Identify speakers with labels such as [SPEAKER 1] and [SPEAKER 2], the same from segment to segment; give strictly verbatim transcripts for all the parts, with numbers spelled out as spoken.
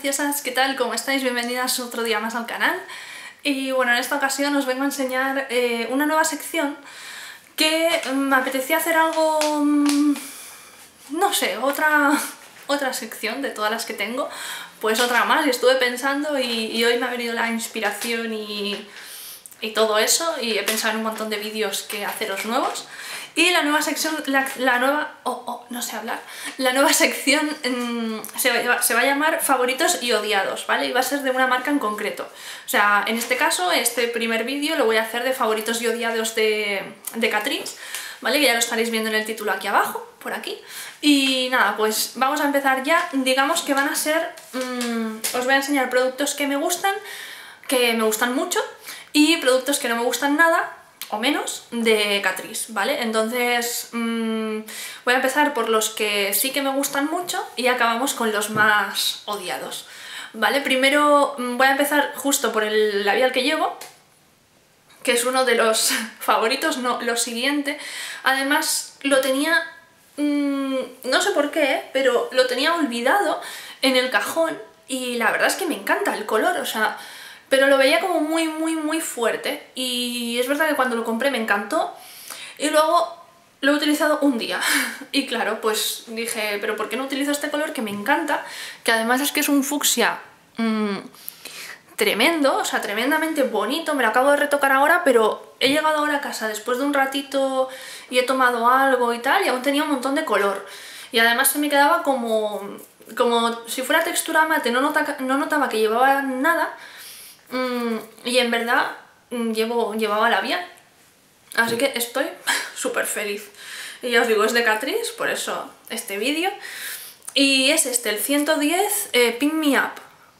[SPEAKER 1] preciosas, ¿qué tal? ¿Cómo estáis? Bienvenidas otro día más al canal. Y bueno, en esta ocasión os vengo a enseñar eh, una nueva sección que me apetecía hacer algo... Mmm, no sé, otra, otra sección de todas las que tengo, pues otra más, y estuve pensando y, y hoy me ha venido la inspiración y, y todo eso, y he pensado en un montón de vídeos que haceros nuevos. Y la nueva sección, la, la nueva, oh, oh, no sé hablar, la nueva sección mmm, se, va, se va a llamar favoritos y odiados, ¿vale? Y va a ser de una marca en concreto. O sea, en este caso, este primer vídeo lo voy a hacer de favoritos y odiados de, de Catrice, ¿vale? Que ya lo estaréis viendo en el título aquí abajo, por aquí. Y nada, pues vamos a empezar ya. Digamos que van a ser, mmm, os voy a enseñar productos que me gustan, que me gustan mucho, y productos que no me gustan nada, o menos, de Catrice, ¿vale? Entonces mmm, voy a empezar por los que sí que me gustan mucho y acabamos con los más odiados, ¿vale? Primero voy a empezar justo por el labial que llevo, que es uno de los favoritos, no, lo siguiente. Además lo tenía, mmm, no sé por qué, pero lo tenía olvidado en el cajón y la verdad es que me encanta el color, o sea... pero lo veía como muy muy muy fuerte y es verdad que cuando lo compré me encantó y luego lo he utilizado un día y claro, pues dije, pero ¿por qué no utilizo este color que me encanta? Que además es que es un fucsia mmm, tremendo, o sea, tremendamente bonito. Me lo acabo de retocar ahora, pero he llegado ahora a casa después de un ratito y he tomado algo y tal y aún tenía un montón de color y además se me quedaba como, como si fuera textura mate, no, nota, no notaba que llevaba nada. Mm, y en verdad mm, llevo, llevaba labial, así que estoy súper feliz. Y ya os digo, es de Catrice, por eso este vídeo. Y es este, el ciento diez eh, Pin Me Up.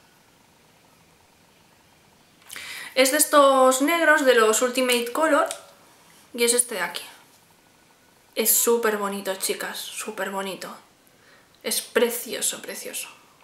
[SPEAKER 1] Es de estos negros de los Ultimate Color y es este de aquí. Es súper bonito, chicas, súper bonito. Es precioso, precioso.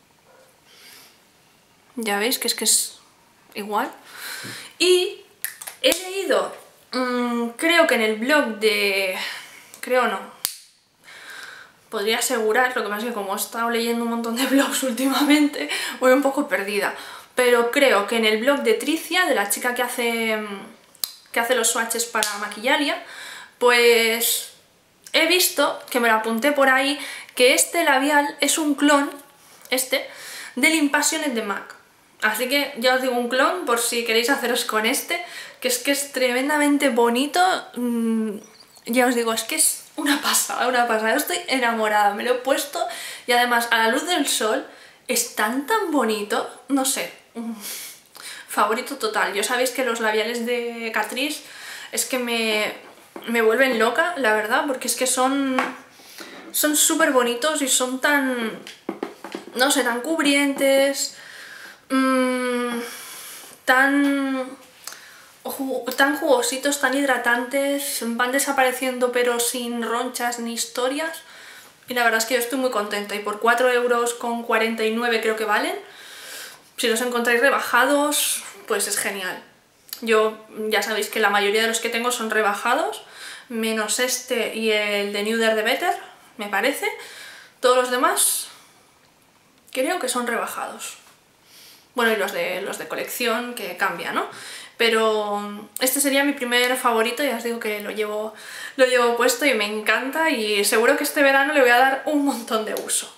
[SPEAKER 1] Ya veis que es que es igual. Y he leído, mmm, creo que en el blog de... creo no, podría asegurar, lo que pasa es que como he estado leyendo un montón de blogs últimamente, voy un poco perdida, pero creo que en el blog de Tricia, de la chica que hace, que hace los swatches para Maquillalia, pues he visto, que me lo apunté por ahí, que este labial es un clon, este, del Impassioned de MAC. Así que ya os digo, un clon por si queréis haceros con este, que es que es tremendamente bonito. Mm, ya os digo, es que es una pasada, una pasada. Yo estoy enamorada, me lo he puesto y además a la luz del sol es tan tan bonito, no sé, mm, favorito total. Ya sabéis que los labiales de Catrice es que me, me vuelven loca, la verdad, porque es que son son súper bonitos y son tan, no sé, tan cubrientes. Mm, tan, ju tan jugositos, tan hidratantes, van desapareciendo pero sin ronchas ni historias y la verdad es que yo estoy muy contenta. Y por cuatro euros con cuarenta y nueve creo que valen, si los encontráis rebajados pues es genial. Yo ya sabéis que la mayoría de los que tengo son rebajados, menos este y el de Nude de Better, me parece. Todos los demás creo que son rebajados. Bueno, y los de, los de colección, que cambia, ¿no? Pero este sería mi primer favorito, ya os digo que lo llevo, lo llevo puesto y me encanta y seguro que este verano le voy a dar un montón de uso.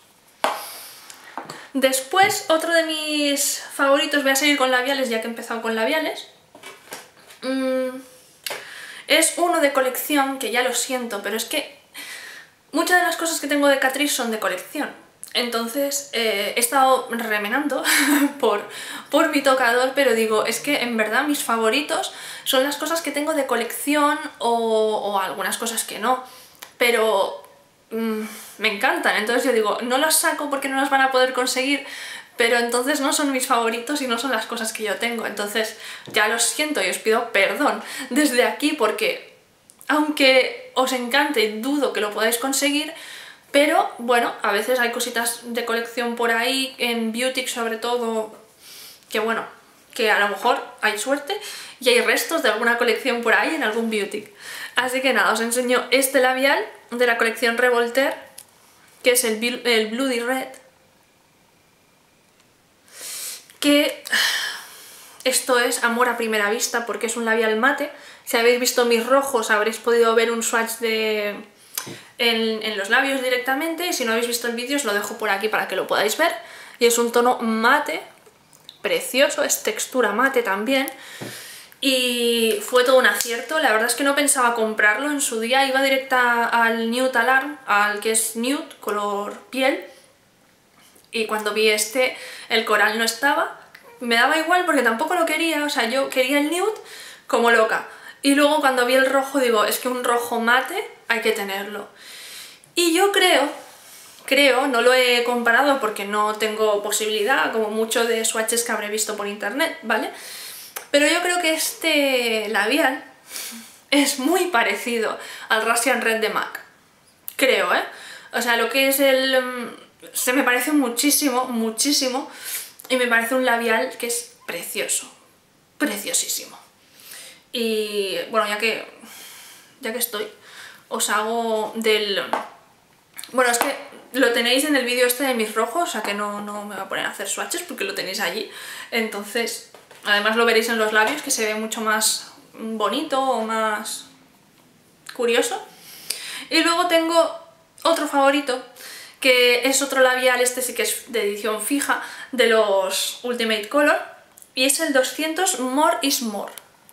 [SPEAKER 1] Después, otro de mis favoritos, voy a seguir con labiales ya que he empezado con labiales. Mm, es uno de colección, que ya lo siento, pero es que muchas de las cosas que tengo de Catrice son de colección. Entonces eh, he estado remenando por, por mi tocador, pero digo, es que en verdad mis favoritos son las cosas que tengo de colección o, o algunas cosas que no, pero mmm, me encantan. Entonces yo digo, no los saco porque no los van a poder conseguir, pero entonces no son mis favoritos y no son las cosas que yo tengo. Entonces ya lo siento y os pido perdón desde aquí porque aunque os encante y dudo que lo podáis conseguir, pero bueno, a veces hay cositas de colección por ahí, en Beauty sobre todo, que bueno, que a lo mejor hay suerte y hay restos de alguna colección por ahí en algún Beauty. Así que nada, os enseño este labial de la colección Revolter, que es el, el Bloody Red. que esto es amor a primera vista porque es un labial mate. Si habéis visto mis rojos habréis podido ver un swatch de... en, en los labios directamente, y si no habéis visto el vídeo os lo dejo por aquí para que lo podáis ver. Y es un tono mate, precioso, es textura mate también. Y fue todo un acierto, la verdad es que no pensaba comprarlo en su día, iba directa al Nude Alarm, al que es nude, color piel, y cuando vi este, el coral no estaba, me daba igual porque tampoco lo quería, o sea, yo quería el nude como loca, y luego cuando vi el rojo digo, es que un rojo mate hay que tenerlo. Y yo creo, creo, no lo he comparado porque no tengo posibilidad, como mucho de swatches que habré visto por internet, ¿vale? Pero yo creo que este labial es muy parecido al Russian Red de MAC. Creo, ¿eh? O sea, lo que es el... se me parece muchísimo, muchísimo. Y me parece un labial que es precioso. Preciosísimo. Y bueno, ya que... ya que estoy, os hago del... Bueno, es que lo tenéis en el vídeo este de mis rojos, o sea que no, no me voy a poner a hacer swatches porque lo tenéis allí. Entonces... además lo veréis en los labios, que se ve mucho más bonito o más curioso. Y luego tengo otro favorito, que es otro labial, este sí que es de edición fija, de los Ultimate Color, y es el doscientos More is More.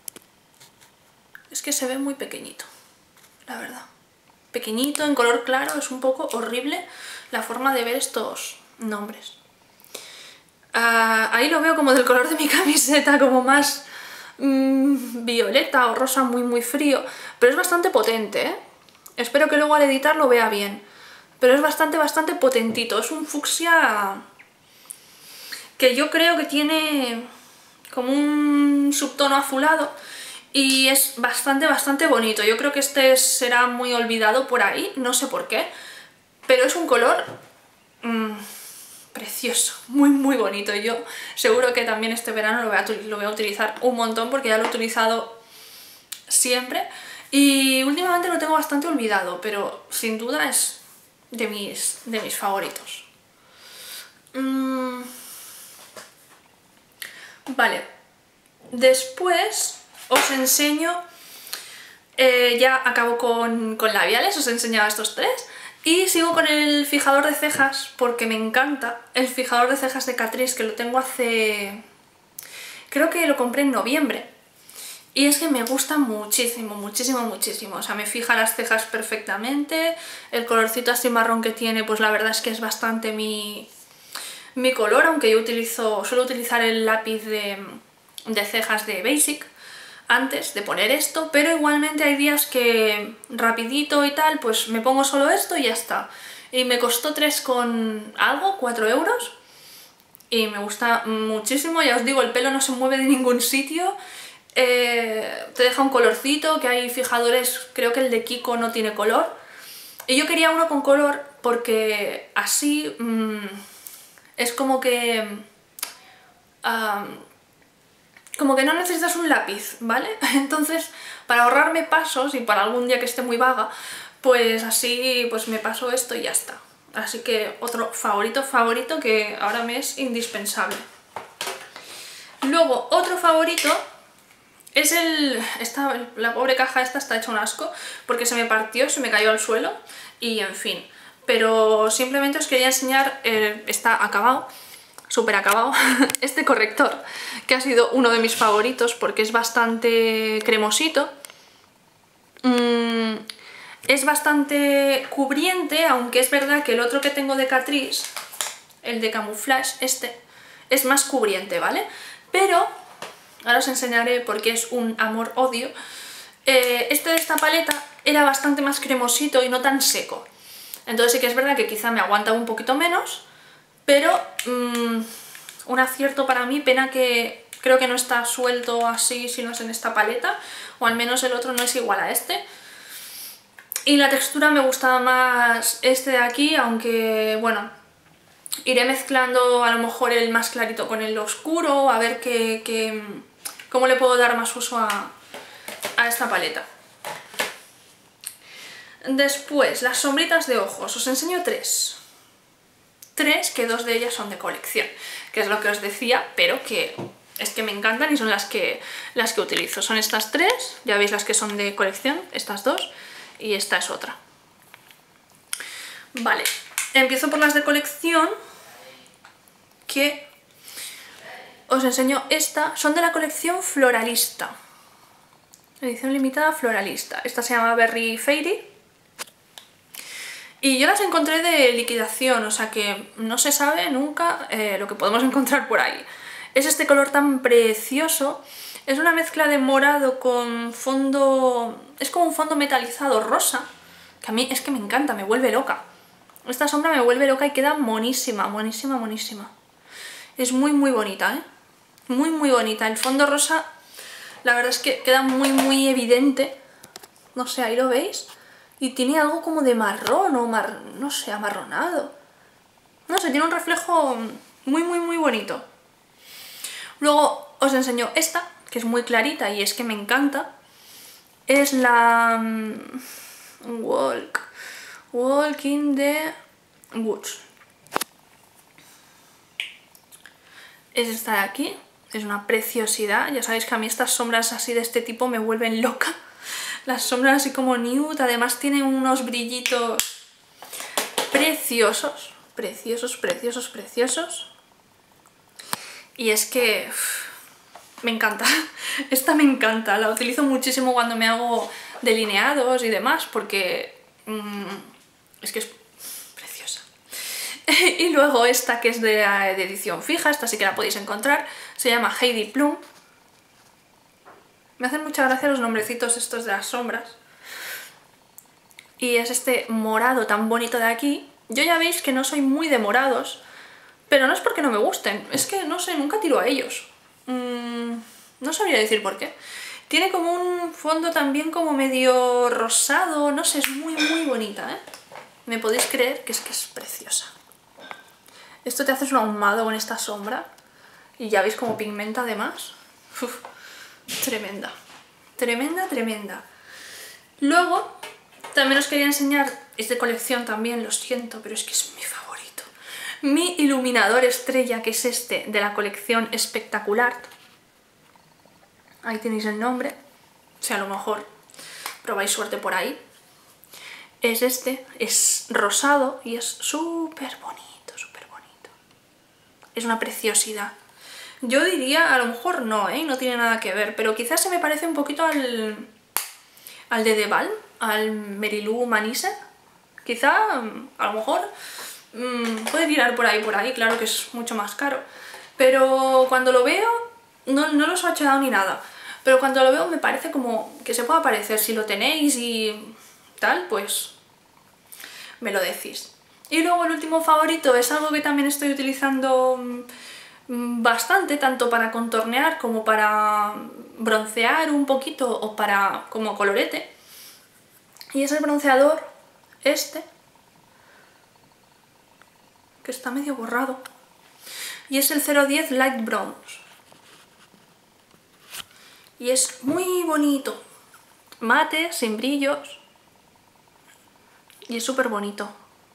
[SPEAKER 1] Es que se ve muy pequeñito, la verdad. Pequeñito, en color claro, es un poco horrible la forma de ver estos nombres. Uh, ahí lo veo como del color de mi camiseta, como más mmm, violeta o rosa, muy muy frío, pero es bastante potente, ¿eh? Espero que luego al editar lo vea bien, pero es bastante bastante potentito, es un fucsia que yo creo que tiene como un subtono azulado y es bastante bastante bonito. Yo creo que este será muy olvidado por ahí, no sé por qué, pero es un color... Mmm, precioso, muy muy bonito. Yo seguro que también este verano lo voy, a, lo voy a utilizar un montón porque ya lo he utilizado siempre y últimamente lo tengo bastante olvidado, pero sin duda es de mis, de mis favoritos. Mm. Vale, después os enseño, eh, ya acabo con, con labiales, os he enseñado estos tres. Y sigo con el fijador de cejas porque me encanta el fijador de cejas de Catrice, que lo tengo hace... creo que lo compré en noviembre. Y es que me gusta muchísimo, muchísimo, muchísimo. O sea, me fija las cejas perfectamente. El colorcito así marrón que tiene, pues la verdad es que es bastante mi, mi color, aunque yo utilizo, suelo utilizar el lápiz de, de cejas de Basic antes de poner esto, pero igualmente hay días que rapidito y tal, pues me pongo solo esto y ya está. Y me costó tres con algo, cuatro euros, y me gusta muchísimo. Ya os digo, el pelo no se mueve de ningún sitio, eh, te deja un colorcito, que hay fijadores, creo que el de Kiko no tiene color, y yo quería uno con color porque así mmm, es como que... Um, como que no necesitas un lápiz, ¿vale? Entonces, para ahorrarme pasos y para algún día que esté muy vaga, pues así pues me paso esto y ya está. Así que otro favorito favorito que ahora me es indispensable. Luego, otro favorito es el... Esta, la pobre caja esta está hecha un asco porque se me partió, se me cayó al suelo y en fin. Pero simplemente os quería enseñar, eh, está acabado, súper acabado, este corrector, que ha sido uno de mis favoritos porque es bastante cremosito, mm, es bastante cubriente, aunque es verdad que el otro que tengo de Catrice, el de Camouflage, este, es más cubriente, ¿vale? Pero, ahora os enseñaré por qué es un amor-odio, eh, este de esta paleta era bastante más cremosito y no tan seco, entonces sí que es verdad que quizá me aguanta un poquito menos, pero mmm, un acierto para mí. Pena que creo que no está suelto así si no es en esta paleta, o al menos el otro no es igual a este. Y la textura me gustaba más este de aquí, aunque bueno, iré mezclando a lo mejor el más clarito con el oscuro, a ver qué, qué, cómo le puedo dar más uso a, a esta paleta. Después, las sombritas de ojos, os enseño tres. tres, que dos de ellas son de colección, que es lo que os decía, pero que es que me encantan y son las que, las que utilizo. Son estas tres, ya veis las que son de colección, estas dos, y esta es otra. Vale, empiezo por las de colección, que os enseño esta. Son de la colección Floralista, edición limitada Floralista. Esta se llama Berry Fairy y yo las encontré de liquidación, o sea que no se sabe nunca eh, lo que podemos encontrar por ahí. Es este color tan precioso, es una mezcla de morado con fondo... es como un fondo metalizado rosa, que a mí es que me encanta, me vuelve loca. Esta sombra me vuelve loca y queda monísima, monísima, monísima. Es muy muy bonita, ¿eh? Muy muy bonita. El fondo rosa, la verdad es que queda muy muy evidente. No sé, ahí lo veis. Y tiene algo como de marrón o mar... no sé, amarronado. No sé, tiene un reflejo muy muy muy bonito. Luego os enseño esta, que es muy clarita y es que me encanta. Es la... Walk... Walk in the Woods. Es esta de aquí, es una preciosidad. Ya sabéis que a mí estas sombras así de este tipo me vuelven loca. Las sombras así como nude, además tienen unos brillitos preciosos, preciosos, preciosos, preciosos. Y es que uff, me encanta, esta me encanta, la utilizo muchísimo cuando me hago delineados y demás, porque mmm, es que es preciosa. Y luego esta, que es de, de edición fija, esta sí que la podéis encontrar, se llama Heidi Plum. Me hacen mucha gracia los nombrecitos estos de las sombras. Y es este morado tan bonito de aquí. Yo ya veis que no soy muy de morados, pero no es porque no me gusten, es que no sé, nunca tiro a ellos. Mm, no sabría decir por qué. Tiene como un fondo también como medio rosado, no sé, es muy muy bonita, ¿eh? Me podéis creer que es que es preciosa. Esto te haces un ahumado con esta sombra y ya veis cómo pigmenta además. Uf, tremenda, tremenda, tremenda. Luego también os quería enseñar, es de colección también, lo siento, pero es que es mi favorito. Mi iluminador estrella, que es este, de la colección Espectacular. Ahí tenéis el nombre, si a lo mejor probáis suerte por ahí. Es este, es rosado y es súper bonito, súper bonito. Es una preciosidad. Yo diría, a lo mejor no, ¿eh? No tiene nada que ver, pero quizás se me parece un poquito al, al de Deval, al Mary-Lou Maniser. Quizá, a lo mejor, mmm, puede tirar por ahí, por ahí, claro que es mucho más caro. Pero cuando lo veo, no, no lo swatchado ni nada, pero cuando lo veo me parece como que se pueda parecer. Si lo tenéis y tal, pues me lo decís. Y luego el último favorito es algo que también estoy utilizando bastante, tanto para contornear como para broncear un poquito o para como colorete, y es el bronceador este, que está medio borrado, y es el cero diez Light Bronze y es muy bonito, mate, sin brillos, y es súper bonito.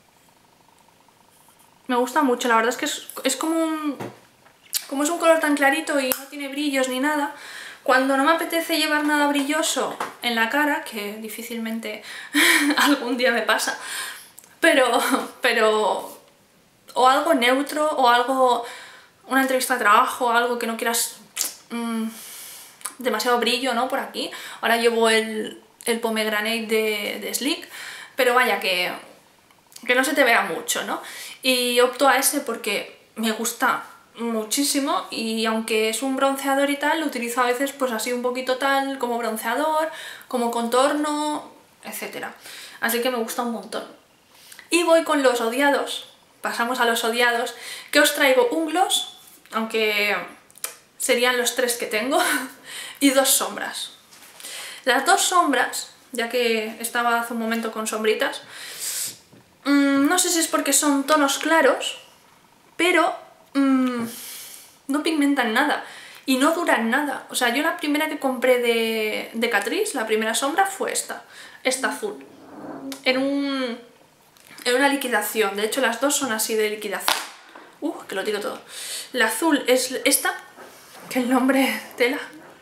[SPEAKER 1] Me gusta mucho, la verdad es que es, es como un... como es un color tan clarito y no tiene brillos ni nada, cuando no me apetece llevar nada brilloso en la cara, que difícilmente algún día me pasa, pero, pero o algo neutro o algo, una entrevista de trabajo, algo que no quieras mmm, demasiado brillo, ¿no? Por aquí. Ahora llevo el, el pomegranate de, de Sleek, pero vaya que, que no se te vea mucho, ¿no? Y opto a ese porque me gusta muchísimo, y aunque es un bronceador y tal, lo utilizo a veces pues así un poquito tal, como bronceador, como contorno, etcétera. Así que me gusta un montón. Y voy con los odiados, pasamos a los odiados, que os traigo un gloss, aunque serían los tres que tengo, y dos sombras. Las dos sombras, ya que estaba hace un momento con sombritas, mmm, no sé si es porque son tonos claros, pero mmm, no pigmentan nada y no duran nada. O sea, yo la primera que compré de, de Catrice, la primera sombra, fue esta, esta azul, en un, en una liquidación. De hecho las dos son así de liquidación. Uh, que lo tiro todo. La azul es esta, que el nombre tela.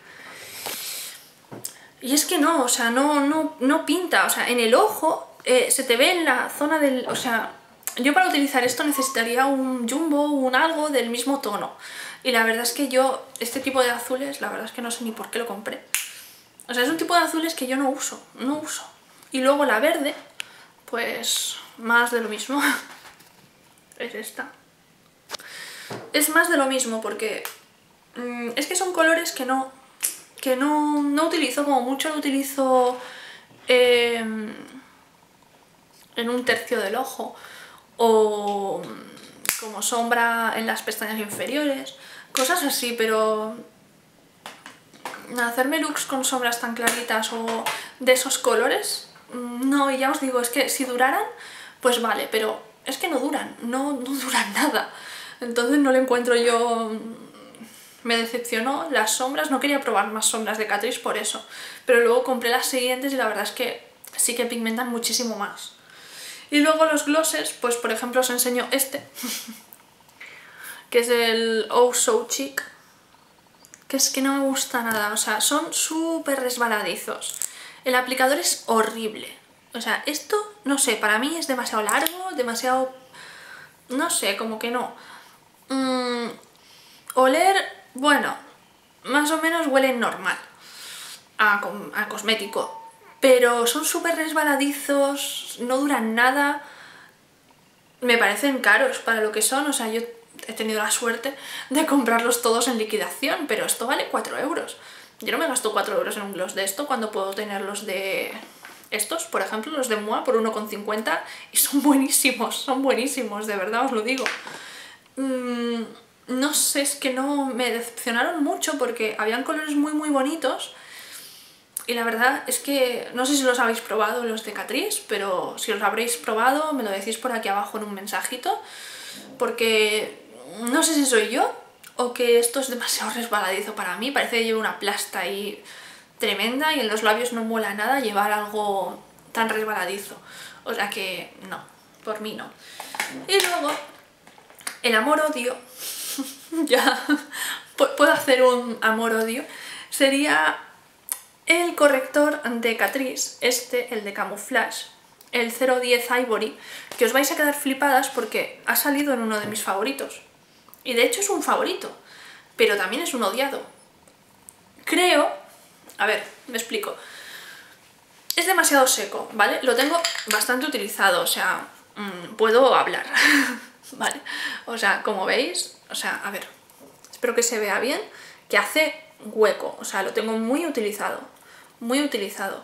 [SPEAKER 1] Y es que no, o sea, no, no, no pinta. O sea, en el ojo eh, se te ve en la zona del... O sea, yo para utilizar esto necesitaría un jumbo, un algo del mismo tono. Y la verdad es que yo, este tipo de azules, la verdad es que no sé ni por qué lo compré. O sea, es un tipo de azules que yo no uso, no uso. Y luego la verde, pues más de lo mismo. Es esta. Es más de lo mismo porque mmm, es que son colores que no, que no, no utilizo, como mucho lo utilizo eh, en un tercio del ojo o como sombra en las pestañas inferiores, cosas así, pero hacerme looks con sombras tan claritas o de esos colores, no, y ya os digo, es que si duraran, pues vale, pero es que no duran, no, no duran nada. Entonces no le encuentro yo... Me decepcionó las sombras, no quería probar más sombras de Catrice por eso. Pero luego compré las siguientes y la verdad es que sí que pigmentan muchísimo más. Y luego los glosses, pues por ejemplo os enseño este. Que es el Oh So Chic. Que es que no me gusta nada, o sea, son súper resbaladizos. El aplicador es horrible. O sea, esto, no sé, para mí es demasiado largo, demasiado... No sé, como que no. Mm, oler, bueno, más o menos huelen normal a, a cosmético, pero son súper resbaladizos, no duran nada, me parecen caros para lo que son. O sea, yo he tenido la suerte de comprarlos todos en liquidación, pero esto vale cuatro euros. Yo no me gasto cuatro euros en un gloss de esto cuando puedo tener los de... Estos, por ejemplo, los de Mua por uno con cincuenta y son buenísimos, son buenísimos, de verdad os lo digo. Mm, no sé, es que no... Me decepcionaron mucho porque habían colores muy muy bonitos y la verdad es que no sé si los habéis probado los de Catrice, pero si los habréis probado me lo decís por aquí abajo en un mensajito, porque no sé si soy yo o que esto es demasiado resbaladizo para mí, parece que llevo una plasta ahí tremenda y en los labios no mola nada llevar algo tan resbaladizo, o sea que no, por mí no. Y luego el amor-odio, ya puedo hacer un amor-odio, sería el corrector de Catrice, este, el de Camouflage, el cero diez Ivory, que os vais a quedar flipadas porque ha salido en uno de mis favoritos. Y de hecho es un favorito, pero también es un odiado. Creo... A ver, me explico. Es demasiado seco, ¿vale? Lo tengo bastante utilizado, o sea, mmm, puedo hablar, ¿vale? O sea, como veis, o sea, a ver, espero que se vea bien, que hace hueco, o sea, lo tengo muy utilizado, muy utilizado.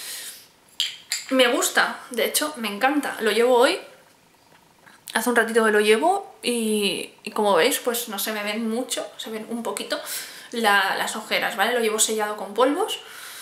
[SPEAKER 1] Me gusta, de hecho, me encanta, lo llevo hoy, hace un ratito que lo llevo y, y como veis, pues no se me ven mucho, se ven un poquito la, las ojeras, ¿vale? Lo llevo sellado con polvos.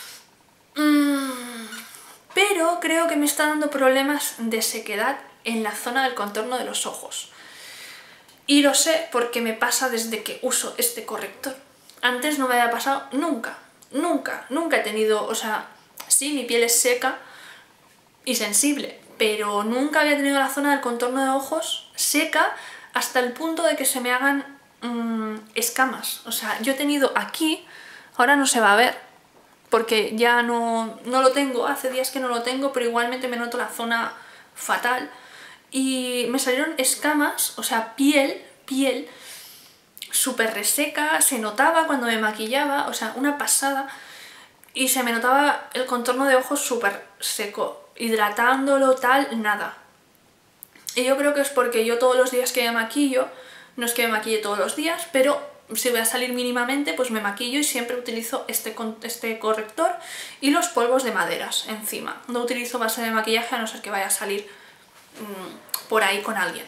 [SPEAKER 1] Mm, pero creo que me está dando problemas de sequedad en la zona del contorno de los ojos. Y lo sé porque me pasa desde que uso este corrector. Antes no me había pasado nunca, nunca, nunca he tenido, o sea, sí, mi piel es seca y sensible, pero nunca había tenido la zona del contorno de ojos seca hasta el punto de que se me hagan mmm, escamas. O sea, yo he tenido aquí, ahora no se va a ver, porque ya no, no lo tengo, hace días que no lo tengo, pero igualmente me noto la zona fatal. Y me salieron escamas, o sea, piel, piel, súper reseca, se notaba cuando me maquillaba, o sea, una pasada. Y se me notaba el contorno de ojos súper seco, hidratándolo, tal, nada. Y yo creo que es porque yo todos los días que me maquillo, no es que me maquille todos los días, pero si voy a salir mínimamente, pues me maquillo y siempre utilizo este, este corrector y los polvos de maderas encima. No utilizo base de maquillaje a no ser que vaya a salir mmm, por ahí con alguien.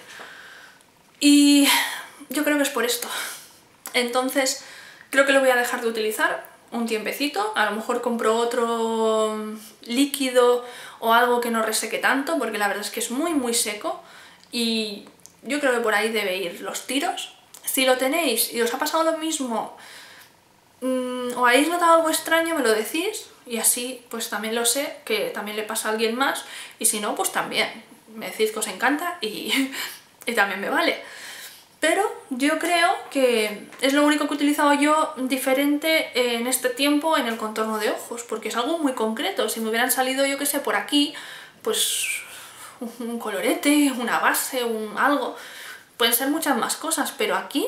[SPEAKER 1] Y yo creo que es por esto. Entonces, creo que lo voy a dejar de utilizar un tiempecito. A lo mejor compro otro líquido o algo que no reseque tanto, porque la verdad es que es muy muy seco y yo creo que por ahí debe ir los tiros. Si lo tenéis y os ha pasado lo mismo mmm, o habéis notado algo extraño, me lo decís y así pues también lo sé, que también le pasa a alguien más, y si no, pues también. me decís que os encanta y, y también me vale. Pero yo creo que es lo único que he utilizado yo diferente en este tiempo en el contorno de ojos, porque es algo muy concreto. Si me hubieran salido, yo qué sé, por aquí, pues un colorete, una base, un algo, pueden ser muchas más cosas, pero aquí,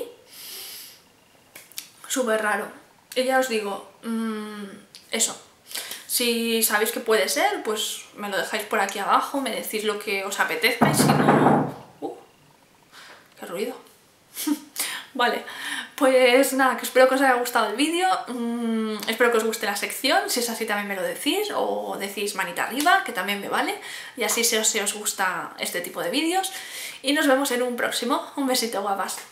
[SPEAKER 1] súper raro. Y ya os digo, mmm, eso. Si sabéis que puede ser, pues me lo dejáis por aquí abajo, me decís lo que os apetezca y si no... ¡Uh! ¡Qué ruido! Vale, pues nada, que espero que os haya gustado el vídeo, mmm, espero que os guste la sección, si es así también me lo decís, o decís manita arriba, que también me vale, y así si os, si os gusta este tipo de vídeos, y nos vemos en un próximo. Un besito, guapas.